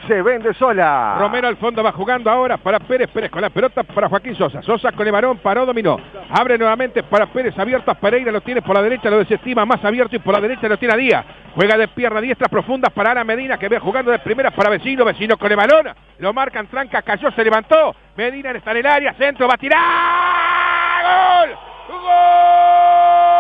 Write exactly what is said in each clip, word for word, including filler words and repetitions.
se vende sola. Romero al fondo va jugando ahora para Pérez. Pérez con la pelota para Joaquín Sosa. Sosa con el varón, paró, dominó. Abre nuevamente para Pérez, abierto a Pereira, lo tiene por la derecha, lo desestima, más abierto y por la derecha lo tiene a Díaz. Juega de pierna diestra profundas para Ana Medina, que ve jugando de primera para Vecino. Vecino con el balón, lo marcan, tranca, cayó, se levantó. Medina está en el área, centro, va a tirar. ¡Gol! ¡Gol!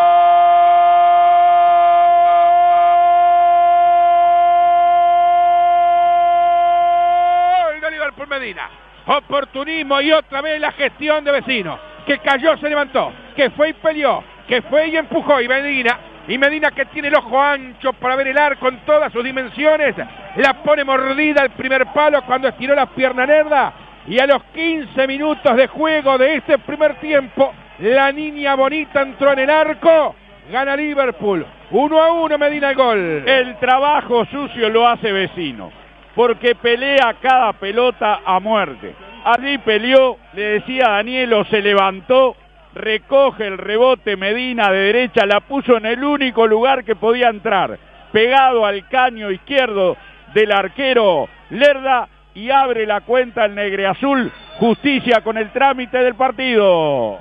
Por Medina, oportunismo y otra vez la gestión de Vecino, que cayó, se levantó, que fue y peleó, que fue y empujó, y Medina, y Medina que tiene el ojo ancho para ver el arco en todas sus dimensiones, la pone mordida al primer palo cuando estiró la pierna nerda, y a los quince minutos de juego de este primer tiempo, la niña bonita entró en el arco, gana Liverpool, uno a uno Medina el gol. El trabajo sucio lo hace Vecino, porque pelea cada pelota a muerte. Allí peleó, le decía Danielo, se levantó, recoge el rebote Medina de derecha, la puso en el único lugar que podía entrar, pegado al caño izquierdo del arquero Lerda, y abre la cuenta el negreazul. Justicia con el trámite del partido.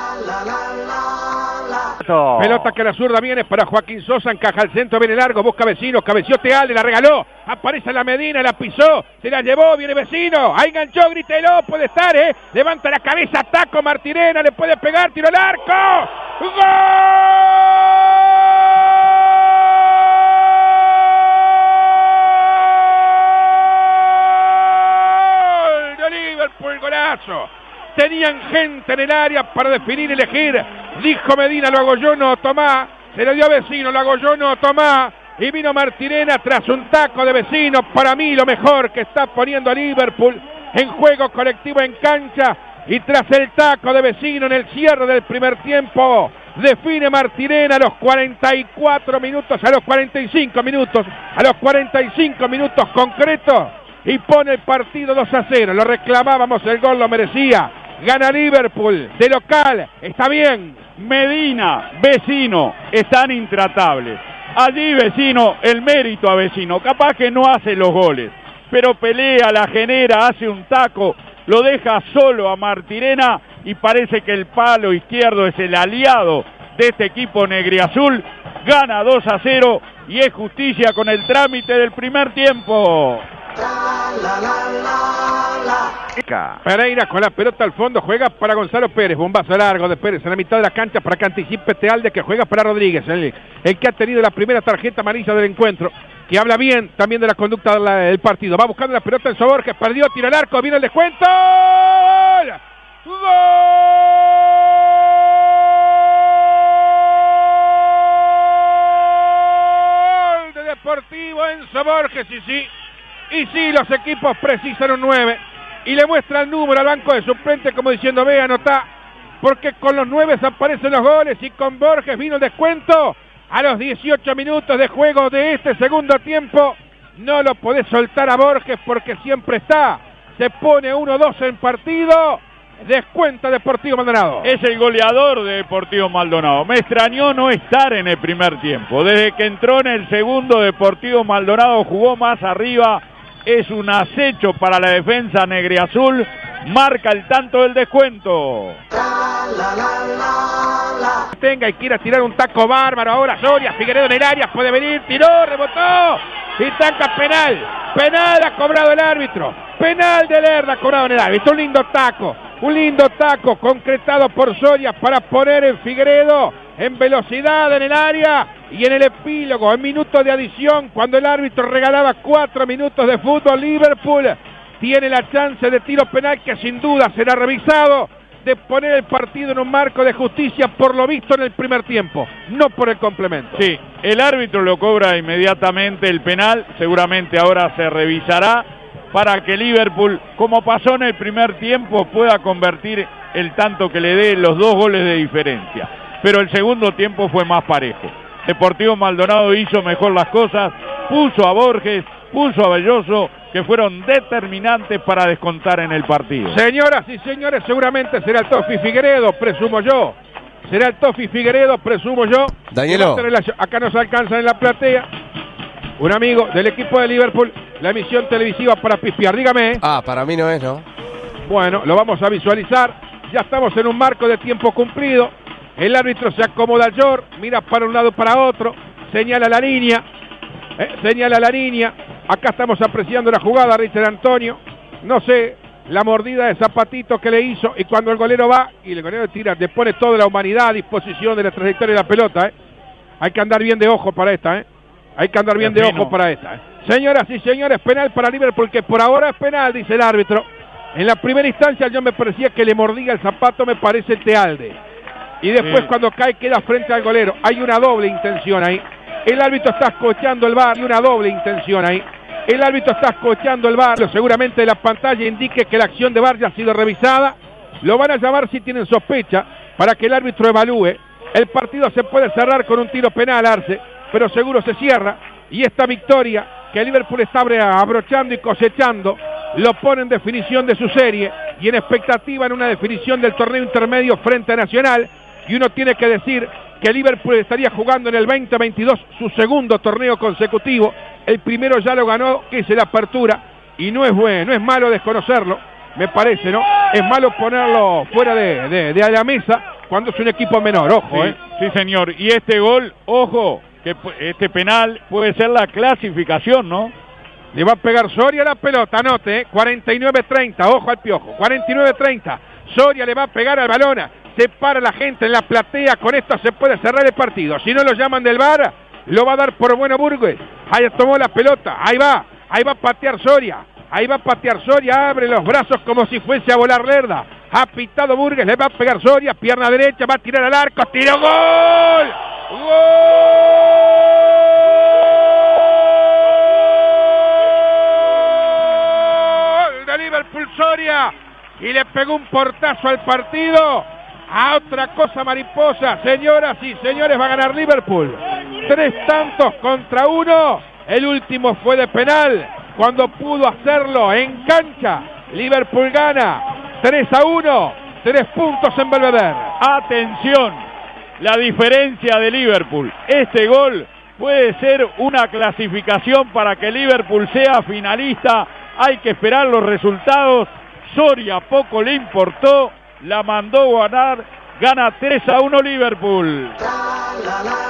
Pelota que la zurda viene para Joaquín Sosa, encaja al centro, viene largo, busca Vecino, cabeció Tealde, la regaló, aparece la Medina, la pisó, se la llevó, viene Vecino, ahí enganchó, grítelo, puede estar, eh, levanta la cabeza, taco Martirena, le puede pegar, tiro al arco, ¡gol! De Liverpool, golazo. Tenían gente en el área para definir, elegir. Dijo Medina, lo hago yo, no, tomá. Se lo dio a Vecino, lo hago yo, no, tomá. Y vino Martirena tras un taco de Vecino. Para mí lo mejor que está poniendo a Liverpool en juego colectivo en cancha. Y tras el taco de Vecino en el cierre del primer tiempo, define Martirena a los cuarenta y cuatro minutos, a los cuarenta y cinco minutos, a los cuarenta y cinco minutos concretos. Y pone el partido dos a cero. Lo reclamábamos, el gol lo merecía. Gana Liverpool, de local, está bien. Medina, Vecino, están intratables. Allí Vecino, el mérito a Vecino, capaz que no hace los goles, pero pelea, la genera, hace un taco, lo deja solo a Martirena y parece que el palo izquierdo es el aliado de este equipo negriazul. Gana dos a cero y es justicia con el trámite del primer tiempo. Pereira con la pelota al fondo, juega para Gonzalo Pérez, bombazo largo de Pérez en la mitad de la cancha para que anticipe Tealde, que juega para Rodríguez, el, el que ha tenido la primera tarjeta amarilla del encuentro, que habla bien también de la conducta del, del partido. Va buscando la pelota en Borges, perdió, tira al arco, viene el descuento. ¡Gol! ¡Gol de Deportivo Enzo Borges! Y sí, y sí, los equipos precisan un nueve. Y le muestra el número al banco de suplente como diciendo, ve, anotá, porque con los nueve aparecen los goles y con Borges vino el descuento a los dieciocho minutos de juego de este segundo tiempo. No lo podés soltar a Borges porque siempre está. Se pone uno dos en partido, descuenta Deportivo Maldonado. Es el goleador de Deportivo Maldonado. Me extrañó no estar en el primer tiempo. Desde que entró en el segundo, Deportivo Maldonado jugó más arriba. Es un acecho para la defensa negriazul. Marca el tanto del descuento. Tenga y quiera tirar un taco bárbaro ahora Soria. Figueredo en el área, puede venir, tiró, rebotó y taca penal. Penal ha cobrado el árbitro. Penal de Lerda cobrado en el árbitro. Un lindo taco, un lindo taco concretado por Soria para poner en Figueredo en velocidad en el área. Y en el epílogo, en minutos de adición, cuando el árbitro regalaba cuatro minutos de fútbol, Liverpool tiene la chance de tiro penal que sin duda será revisado, de poner el partido en un marco de justicia por lo visto en el primer tiempo, no por el complemento. Sí, el árbitro lo cobra inmediatamente el penal, seguramente ahora se revisará para que Liverpool, como pasó en el primer tiempo, pueda convertir el tanto que le dé los dos goles de diferencia. Pero el segundo tiempo fue más parejo. Deportivo Maldonado hizo mejor las cosas, puso a Borges, puso a Belloso, que fueron determinantes para descontar en el partido. Señoras y señores, seguramente será el Tofi Figueredo, presumo yo. Será el Tofi Figueredo, presumo yo. Danielo. Acá nos alcanza en la platea un amigo del equipo de Liverpool la emisión televisiva para pispear. Dígame. Ah, para mí no es, ¿no? Bueno, lo vamos a visualizar. Ya estamos en un marco de tiempo cumplido. El árbitro se acomoda al short, mira para un lado para otro, señala la línea, eh, señala la línea. Acá estamos apreciando la jugada, Richard Antonio. No sé, la mordida de Zapatito que le hizo, y cuando el golero va y el golero tira, le pone toda la humanidad a disposición de la trayectoria de la pelota. ¿eh? Hay que andar bien de ojo para esta, ¿eh? Hay que andar bien de ojo para esta. ¿eh? Señoras y señores, penal para Liverpool, que por ahora es penal, dice el árbitro. En la primera instancia yo me parecía que le mordía el zapato, me parece Tealde. Y después sí, cuando cae queda frente al golero. Hay una doble intención ahí. El árbitro está escuchando el V A R y una doble intención ahí. El árbitro está escuchando el V A R. Seguramente la pantalla indique que la acción de V A R ya ha sido revisada. Lo van a llamar si tienen sospecha para que el árbitro evalúe. El partido se puede cerrar con un tiro penal, Arce, pero seguro se cierra. Y esta victoria que Liverpool está abrochando y cosechando lo pone en definición de su serie y en expectativa en una definición del torneo intermedio frente a Nacional. Y uno tiene que decir que Liverpool estaría jugando en el veinte veintidós su segundo torneo consecutivo. El primero ya lo ganó, que es el Apertura, y no es bueno, no es malo desconocerlo, me parece, ¿no? Es malo ponerlo fuera de, de, de la mesa cuando es un equipo menor, ojo, sí, ¿eh? Sí, señor, y este gol, ojo, que este penal puede ser la clasificación, ¿no? Le va a pegar Soria la pelota, anote, ¿eh? cuarenta y nueve treinta, ojo al piojo, cuarenta y nueve treinta, Soria le va a pegar al balón, se para la gente en la platea, con esto se puede cerrar el partido. Si no lo llaman del V A R, lo va a dar por bueno Burgues. Ahí tomó la pelota, ahí va, ahí va a patear Soria, ahí va a patear Soria, abre los brazos como si fuese a volar Lerda. Ha pitado Burgues, le va a pegar Soria, pierna derecha, va a tirar al arco, tiró, gol, gol de Liverpool Soria, y le pegó un portazo al partido. A otra cosa mariposa, señoras y señores, va a ganar Liverpool. Tres tantos contra uno. El último fue de penal, cuando pudo hacerlo en cancha. Liverpool gana tres a uno, tres puntos en Belvedere. Atención, la diferencia de Liverpool. Este gol puede ser una clasificación para que Liverpool sea finalista. Hay que esperar los resultados. Soria poco le importó, la mandó a ganar, gana tres a uno Liverpool.